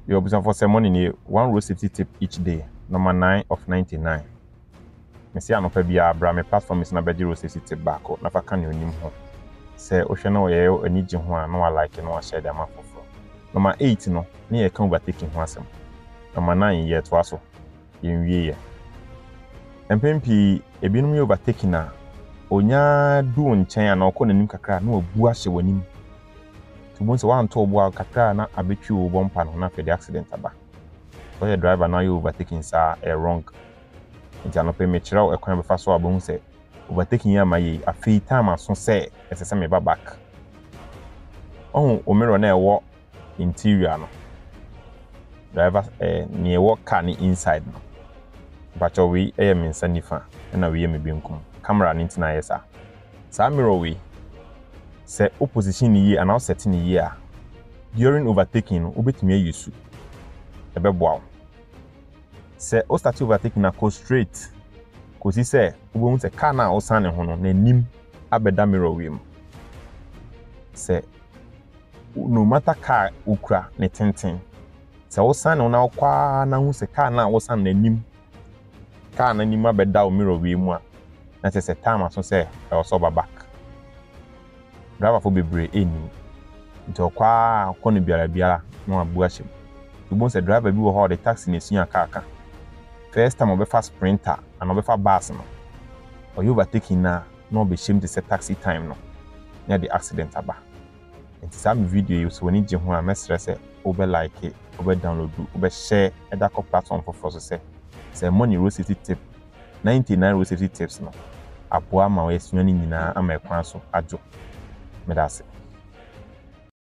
Your business for ceremony, 1 road safety tip each day, number 9 of 99. Me see anopa bia bra me platform is na beji road safety tip back na fa kan onim ho. Say ohwe na oye ani gi ho a na wa like na wa share dem afoforo. Number 8 no, na ye kan overtaking ho asem. Number 9 ye to aso. Ye nwie ye. Empempi ebinum ye overtaking na onya du nchen na okọ nanim kakra na obu ahye wanim. Tubon se wan to obu kakra na abetwi wo bompa no na fede accident aba. So your driver now you overtaking sa wrong. Nti anope me kiraw ekwan be fa so abon se overtaking ya maye afi time aso se esese me ba back. Oh, omero na ewo interior no. Driver ni ewo car ni inside no. But we me nsa nifa na we me benkum. Camera ni ntina yesa. Sa mirror we se opposition ni ye and now setting ni ye during overtaking obetumi ayesu. Ebeboa. Se o start overtaking na go straight. Ko si se obo se car na o san ne ho no na nim abeda mirror we mu. Se no matter car ukra ne tenten. Se o san na o kwa na hu se car na o san na nim. Car na nim abeda o mirror we mu a. Na se time aso se e so ba back. Driver for bebre eni. Nti okwa kono biara no abu ahye. You say driver bi wo ho the taxi na sunya aka. First time obefa sprinter and obefa bus no. Or you overtaking na no be shame to say taxi time no. Near the accident aba. Nti some video you so when je ho a mesre say obe like it, obe download, obe share other platform for say money road safety tip 99 road safety tips no. Aboa ma we sunya ni nyina ama ekwan so ajo. Medase.